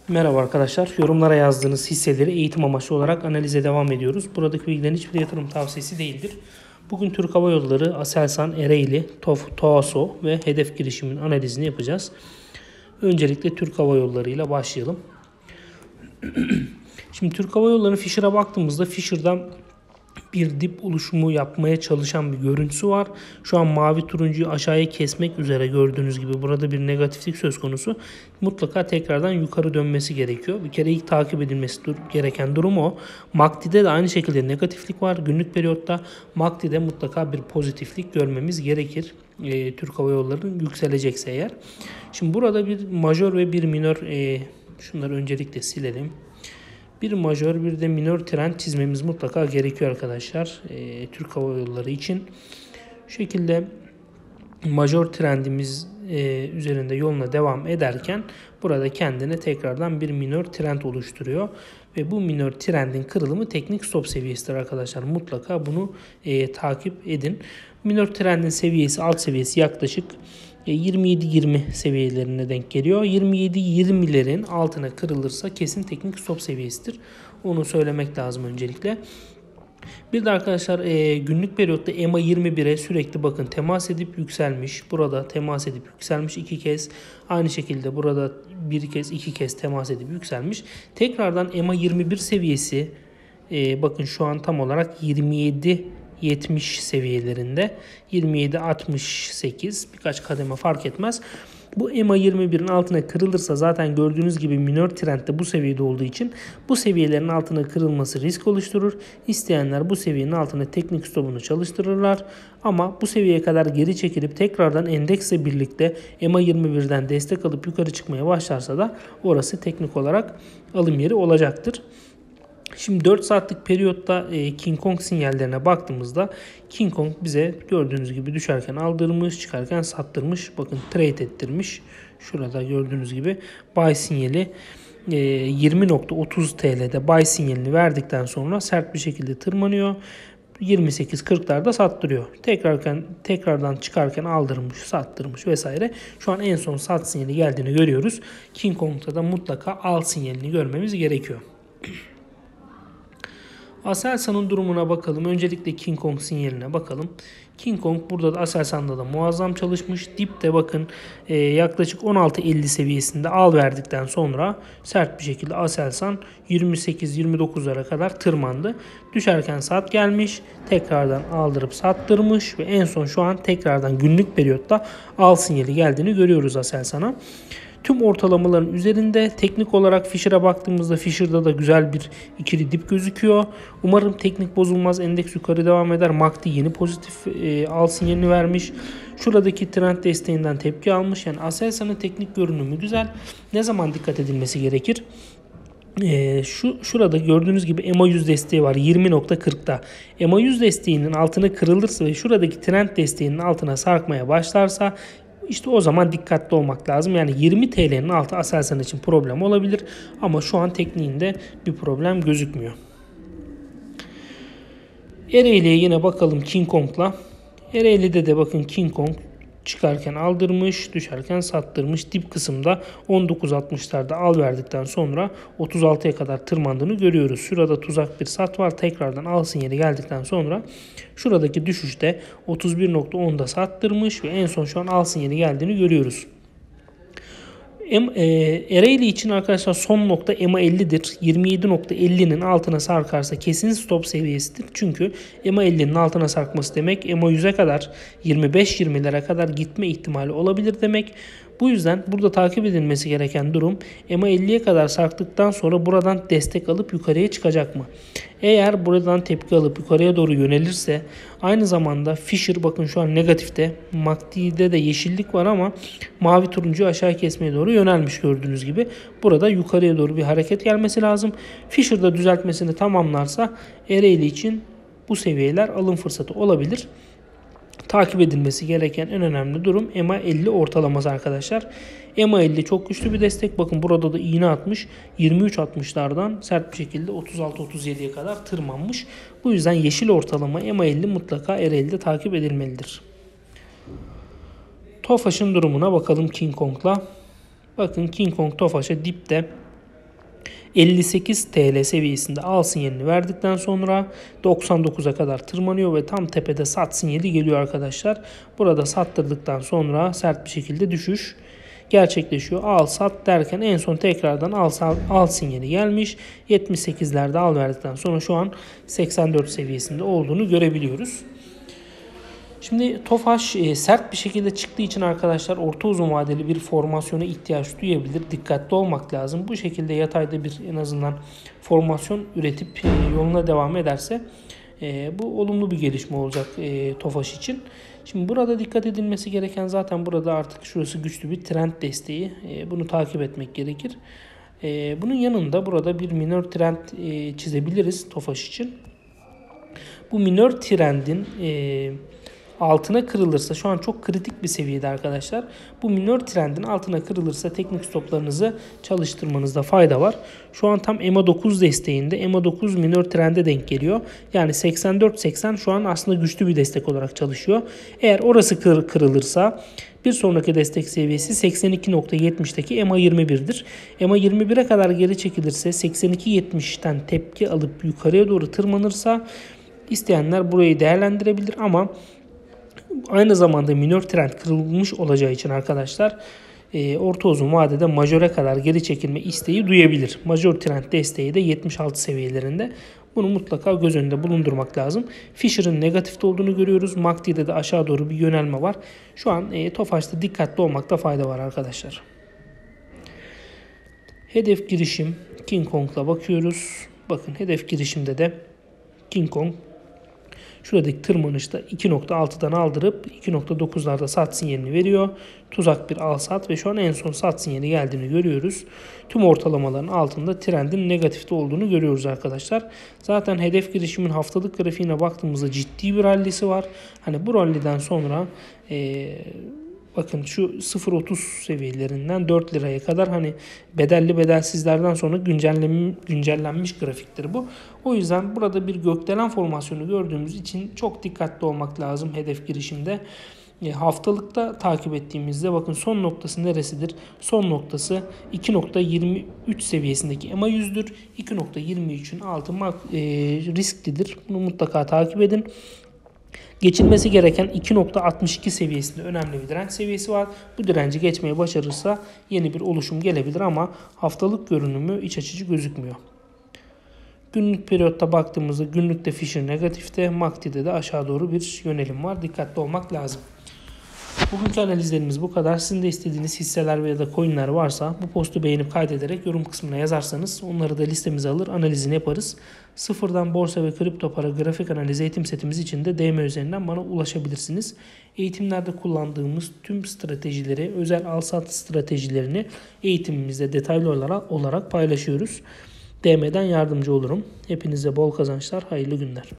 Merhaba arkadaşlar. Yorumlara yazdığınız hisseleri eğitim amaçlı olarak analize devam ediyoruz. Buradaki bilgilerin hiçbir yatırım tavsiyesi değildir. Bugün Türk Hava Yolları, Aselsan, Ereğli, TOASO ve Hedef Girişim'in analizini yapacağız. Öncelikle Türk Hava Yolları ile başlayalım. Şimdi Türk Hava Yolları'nın Fisher'a baktığımızda Fisher'dan bir dip oluşumu yapmaya çalışan bir görüntüsü var. Şu an mavi turuncuyu aşağıya kesmek üzere gördüğünüz gibi burada bir negatiflik söz konusu. Mutlaka tekrardan yukarı dönmesi gerekiyor. Bir kere ilk takip edilmesi gereken durum o. MACD'de de aynı şekilde negatiflik var. Günlük periyotta MACD'de mutlaka bir pozitiflik görmemiz gerekir. Türk Hava Yolları'nın yükselecekse eğer. Şimdi burada bir majör ve bir minör, şunları öncelikle silelim. Bir majör bir de minör trend çizmemiz mutlaka gerekiyor arkadaşlar. Türk Hava Yolları için. Şu şekilde majör trendimiz üzerinde yoluna devam ederken burada kendine tekrardan bir minör trend oluşturuyor. Ve bu minör trendin kırılımı teknik stop seviyesidir arkadaşlar. Mutlaka bunu takip edin. Minör trendin seviyesi, alt seviyesi yaklaşık 27-20 seviyelerine denk geliyor. 27-20'lerin altına kırılırsa kesin teknik stop seviyesidir. Onu söylemek lazım öncelikle. Bir de arkadaşlar günlük periyotta EMA 21'e sürekli bakın temas edip yükselmiş. Burada temas edip yükselmiş 2 kez. Aynı şekilde burada 1 kez 2 kez temas edip yükselmiş. Tekrardan EMA 21 seviyesi bakın şu an tam olarak 27-70 seviyelerinde. 27-68 birkaç kademe fark etmez. Bu EMA 21'in altına kırılırsa zaten gördüğünüz gibi minör trend de bu seviyede olduğu için bu seviyelerin altına kırılması risk oluşturur. İsteyenler bu seviyenin altına teknik stopunu çalıştırırlar. Ama bu seviyeye kadar geri çekilip tekrardan endeksle birlikte EMA 21'den destek alıp yukarı çıkmaya başlarsa da orası teknik olarak alım yeri olacaktır. Şimdi 4 saatlik periyotta King Kong sinyallerine baktığımızda King Kong bize gördüğünüz gibi düşerken aldırmış, çıkarken sattırmış. Bakın trade ettirmiş. Şurada gördüğünüz gibi buy sinyali 20.30 TL'de buy sinyalini verdikten sonra sert bir şekilde tırmanıyor. 28-40'larda sattırıyor. Tekrardan çıkarken aldırmış, sattırmış vesaire. Şu an en son sat sinyali geldiğini görüyoruz. King Kong'da da mutlaka al sinyalini görmemiz gerekiyor. Aselsan'ın durumuna bakalım. Öncelikle King Kong sinyaline bakalım. King Kong burada da Aselsan'da da muazzam çalışmış. Dipte bakın yaklaşık 16.50 seviyesinde al verdikten sonra sert bir şekilde Aselsan 28-29'lara kadar tırmandı. Düşerken sat gelmiş. Tekrardan aldırıp sattırmış ve en son şu an tekrardan günlük periyotta al sinyali geldiğini görüyoruz Aselsan'a. Tüm ortalamaların üzerinde teknik olarak Fisher'a baktığımızda Fisher'da da güzel bir ikili dip gözüküyor. Umarım teknik bozulmaz. Endeks yukarı devam eder. MACD yeni pozitif al sinyalini vermiş. Şuradaki trend desteğinden tepki almış. Yani Aselsan'ın teknik görünümü güzel. Ne zaman dikkat edilmesi gerekir? Şurada gördüğünüz gibi EMA 100 desteği var 20.40'da. EMA 100 desteğinin altına kırılırsa ve şuradaki trend desteğinin altına sarkmaya başlarsa İşte o zaman dikkatli olmak lazım. Yani 20 TL'nin altı Aselsan için problem olabilir. Ama şu an tekniğinde bir problem gözükmüyor. Ereğli'ye yine bakalım King Kong'la. Ereğli'de de bakın King Kong çıkarken aldırmış, düşerken sattırmış. Dip kısımda 19.60'larda al verdikten sonra 36'ya kadar tırmandığını görüyoruz. Şurada tuzak bir sat var. Tekrardan al sinyali geldikten sonra şuradaki düşüşte 31.10'da sattırmış ve en son şu an al sinyali geldiğini görüyoruz. Ereğli için arkadaşlar son nokta EMA 50'dir. 27.50'nin altına sarkarsa kesin stop seviyesidir. Çünkü EMA 50'nin altına sarkması demek EMA 100'e kadar 25-20'lere kadar gitme ihtimali olabilir demek. Bu yüzden burada takip edilmesi gereken durum EMA 50'ye kadar sarktıktan sonra buradan destek alıp yukarıya çıkacak mı? Eğer buradan tepki alıp yukarıya doğru yönelirse aynı zamanda Fisher bakın şu an negatifte. MACD'de de yeşillik var ama mavi turuncu aşağı kesmeye doğru yönelmiş gördüğünüz gibi. Burada yukarıya doğru bir hareket gelmesi lazım. Fisher'da düzeltmesini tamamlarsa Ereğli için bu seviyeler alım fırsatı olabilir. Takip edilmesi gereken en önemli durum EMA 50 ortalaması arkadaşlar. EMA 50 çok güçlü bir destek. Bakın burada da iğne atmış. 23.60'lardan sert bir şekilde 36-37'ye kadar tırmanmış. Bu yüzden yeşil ortalama EMA 50 mutlaka Ereğli'de takip edilmelidir. Tofaş'ın durumuna bakalım King Kong'la. Bakın King Kong Tofaş'a dipte 58 TL seviyesinde al sinyalini verdikten sonra 99'a kadar tırmanıyor ve tam tepede sat sinyali geliyor arkadaşlar. Burada sattırdıktan sonra sert bir şekilde düşüş gerçekleşiyor. Al sat derken en son tekrardan al sinyali gelmiş. 78'lerde al verdikten sonra şu an 84 seviyesinde olduğunu görebiliyoruz. Şimdi Tofaş sert bir şekilde çıktığı için arkadaşlar orta uzun vadeli bir formasyona ihtiyaç duyabilir. Dikkatli olmak lazım. Bu şekilde yatayda bir en azından formasyon üretip yoluna devam ederse bu olumlu bir gelişme olacak Tofaş için. Şimdi burada dikkat edilmesi gereken zaten burada artık şurası güçlü bir trend desteği. Bunu takip etmek gerekir. Bunun yanında burada bir minor trend çizebiliriz Tofaş için. Bu minor trendin altına kırılırsa, şu an çok kritik bir seviyede arkadaşlar. Bu minor trendin altına kırılırsa teknik stoplarınızı çalıştırmanızda fayda var. Şu an tam EMA 9 desteğinde. EMA 9 minor trende denk geliyor. Yani 84-80 şu an aslında güçlü bir destek olarak çalışıyor. Eğer orası kırılırsa bir sonraki destek seviyesi 82.70'teki EMA 21'dir. EMA 21'e kadar geri çekilirse 82.70'ten tepki alıp yukarıya doğru tırmanırsa isteyenler burayı değerlendirebilir ama aynı zamanda minor trend kırılmış olacağı için arkadaşlar orta uzun vadede majöre kadar geri çekilme isteği duyabilir. Major trend desteği de 76 seviyelerinde. Bunu mutlaka göz önünde bulundurmak lazım. Fisher'ın negatifte olduğunu görüyoruz. MACD'de de aşağı doğru bir yönelme var. Şu an Tofaş'ta dikkatli olmakta fayda var arkadaşlar. Hedef girişim King Kong'la bakıyoruz. Bakın hedef girişimde de King Kong şuradaki tırmanışta 2.6'dan aldırıp 2.9'larda sat sinyalini veriyor. Tuzak bir al sat ve şu an en son sat sinyali geldiğini görüyoruz. Tüm ortalamaların altında trendin negatifte olduğunu görüyoruz arkadaşlar. Zaten hedef girişimin haftalık grafiğine baktığımızda ciddi bir rallisi var. Hani bu ralliden sonra bakın şu 0.30 seviyelerinden 4 liraya kadar hani bedelli bedelsizlerden sonra güncellenmiş grafiktir bu. O yüzden burada bir gökdelen formasyonu gördüğümüz için çok dikkatli olmak lazım hedef girişimde. Haftalıkta takip ettiğimizde bakın son noktası neresidir? Son noktası 2.23 seviyesindeki EMA 100'dür. 2.23'ün altı risklidir. Bunu mutlaka takip edin. Geçilmesi gereken 2.62 seviyesinde önemli bir direnç seviyesi var. Bu direnci geçmeye başarırsa yeni bir oluşum gelebilir ama haftalık görünümü iç açıcı gözükmüyor. Günlük periyotta baktığımızda günlükte Fisher negatifte, MACD'de de aşağı doğru bir yönelim var. Dikkatli olmak lazım. Bugünkü analizlerimiz bu kadar. Sizin de istediğiniz hisseler veya da coinler varsa bu postu beğenip kaydederek yorum kısmına yazarsanız onları da listemize alır, analizini yaparız. Sıfırdan borsa ve kripto para grafik analiz eğitim setimiz için de DM üzerinden bana ulaşabilirsiniz. Eğitimlerde kullandığımız tüm stratejileri, özel al-sat stratejilerini eğitimimizde detaylı olarak paylaşıyoruz. DM'den yardımcı olurum. Hepinize bol kazançlar, hayırlı günler.